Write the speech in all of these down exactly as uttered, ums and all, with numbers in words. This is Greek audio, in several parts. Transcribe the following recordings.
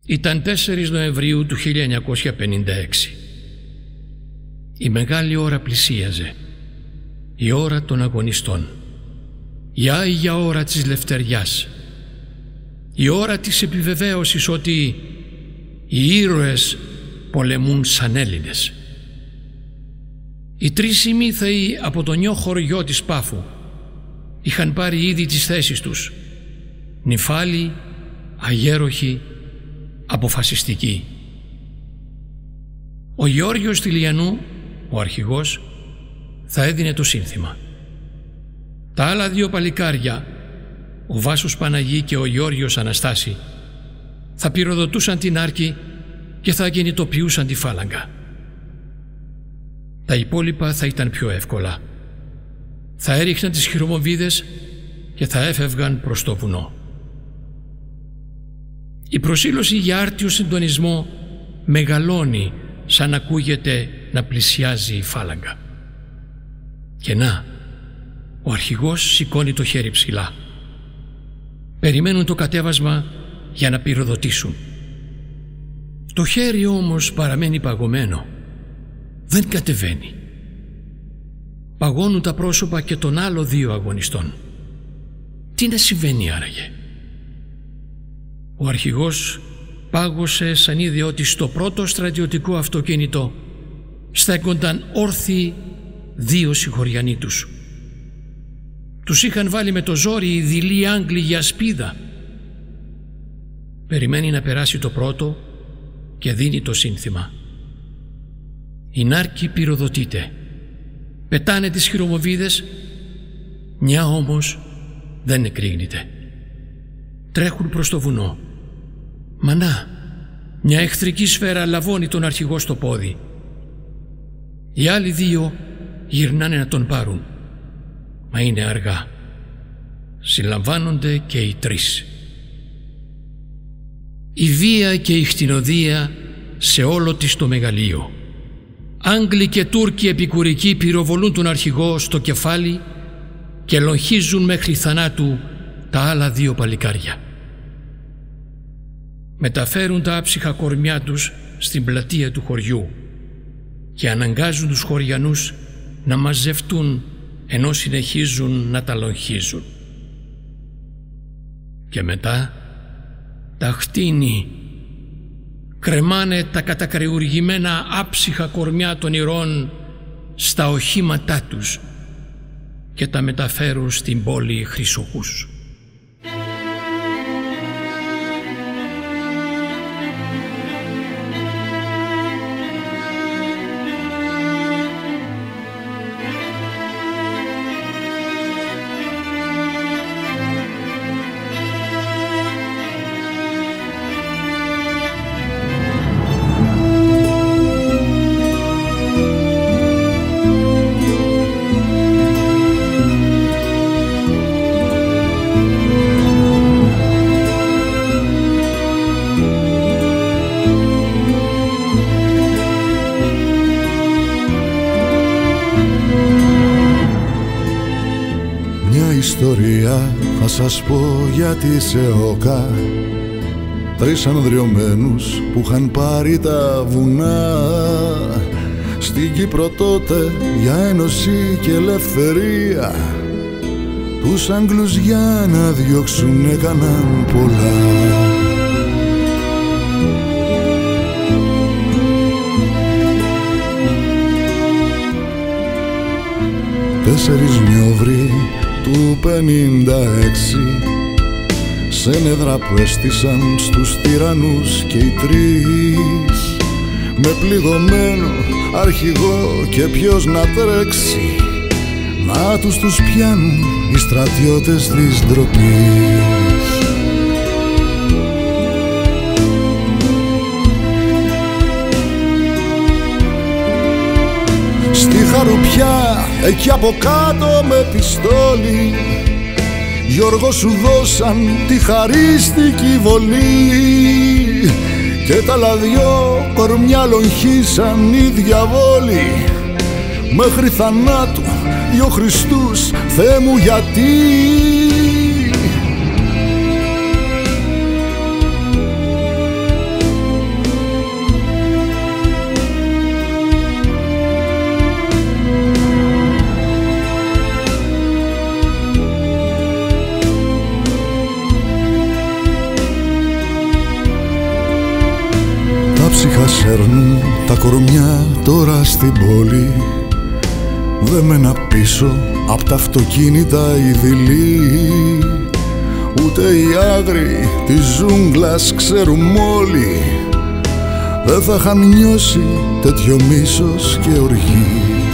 Ήταν τέσσερις Νοεμβρίου του χίλια εννιακόσια πενήντα έξι. Η μεγάλη ώρα πλησίαζε, η ώρα των αγωνιστών, η άγια ώρα της λευτεριάς, η ώρα της επιβεβαίωσης ότι οι ήρωες πολεμούν σαν Έλληνες. Οι τρεις ημίθεοι από το νιό χωριό της Πάφου είχαν πάρει ήδη τις θέσεις τους, νυφάλοι, αγέροχοι, αποφασιστικοί. Ο Γεώργιος Τηλιανού, ο αρχηγός, θα έδινε το σύνθημα. Τα άλλα δύο παλικάρια, ο Βάσος Παναγή και ο Γεώργιος Αναστάση, θα πυροδοτούσαν την άρκη και θα κινητοποιούσαν τη φάλαγγα. Τα υπόλοιπα θα ήταν πιο εύκολα. Θα έριχναν τις χειρομοβίδες και θα έφευγαν προς το βουνό. Η προσήλωση για άρτιο συντονισμό μεγαλώνει σαν ακούγεται να πλησιάζει η φάλαγγα. Και να, ο αρχηγός σηκώνει το χέρι ψηλά. Περιμένουν το κατέβασμα για να πυροδοτήσουν. Το χέρι όμως παραμένει παγωμένο. Δεν κατεβαίνει. Παγώνουν τα πρόσωπα και των άλλων δύο αγωνιστών. Τι να συμβαίνει άραγε? Ο αρχηγός πάγωσε σαν είδε ότι στο πρώτο στρατιωτικό αυτοκίνητο στέκονταν όρθιοι δύο συγχωριανοί τους. Τους είχαν βάλει με το ζόρι οι δειλοί Άγγλοι για ασπίδα. Περιμένει να περάσει το πρώτο και δίνει το σύνθημα. Η νάρκη πυροδοτείται. Πετάνε τις χειρομοβίδες, μια όμως δεν εκρήγνεται. Τρέχουν προς το βουνό. Μα να, μια εχθρική σφαίρα λαβώνει τον αρχηγό στο πόδι. Οι άλλοι δύο γυρνάνε να τον πάρουν. Μα είναι αργά. Συλλαμβάνονται και οι τρεις. Η βία και η χτηνοδία σε όλο της το μεγαλείο. Άγγλοι και Τούρκοι επικουρικοί πυροβολούν τον αρχηγό στο κεφάλι και λογχίζουν μέχρι θανάτου τα άλλα δύο παλικάρια. Μεταφέρουν τα άψυχα κορμιά τους στην πλατεία του χωριού και αναγκάζουν τους χωριανούς να μαζευτούν ενώ συνεχίζουν να τα λογχίζουν. Και μετά τα χτίνη κρεμάνε τα κατακρεουργημένα άψυχα κορμιά των ηρώων στα οχήματά τους και τα μεταφέρουν στην πόλη Χρυσοχούς. Θα σας πω για τη ΣΕΟΚΑ, τρεις ανδριωμένους που είχαν πάρει τα βουνά στην Κύπρο τότε για ένωση και ελευθερία. Τους Άγγλους για να διώξουν έκαναν πολλά. Τέσσερις Νοεμβρίου του πενήντα έξι, σε νέδρα που έστησαν στους τυραννούς και οι τρεις, με πληγωμένο αρχηγό και ποιος να τρέξει, να τους τους πιάνουν οι στρατιώτες της ντροπής. Στη Χαρουπιά, εκεί από κάτω με πιστόλι, Γιώργο σου δώσαν τη χαρίστικη βολή και τα λαδιό κορμιά λογχίσαν οι διαβόλοι μέχρι θανάτου δυο Χριστούς, Θεέ μου γιατί. Ήσυχα σέρνουν τα κορμιά τώρα στην πόλη, δεμένα πίσω απ' τα αυτοκίνητα η δειλή. Ούτε οι άγριοι της ζούγκλας ξέρουμε όλοι, δεν θα είχαν νιώσει τέτοιο μίσος και οργή.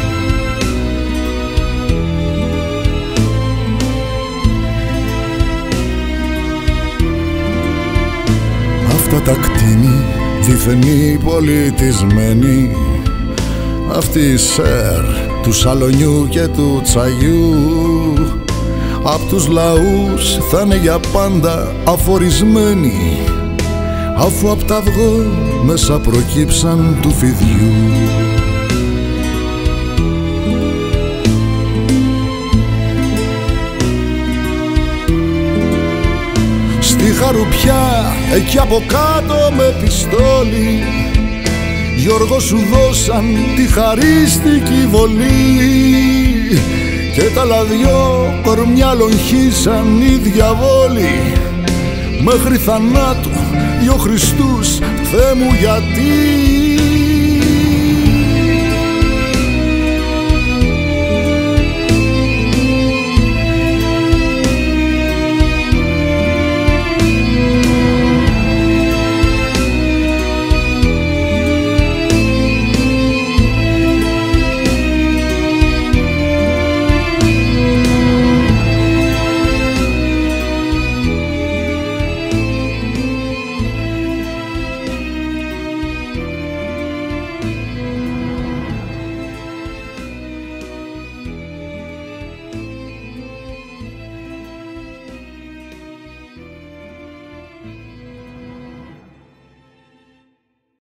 Αυτά τα κτίνη διθενή πολιτισμένοι, αυτή η σέρ του σαλονιού και του τσαγιού, απ' τους λαούς θα είναι για πάντα αφορισμένοι, αφού απ' τα αυγό μέσα προκύψαν του φιδιού. Στη χαρουπιά εκεί από κάτω με πιστόλι, Γιώργο σου δώσαν τη χαρίστικη βολή, και τα λαδιό κορμιά λογχίσαν οι διαβόλοι, μέχρι θανάτου δυο Χριστούς, Θεέ μου γιατί.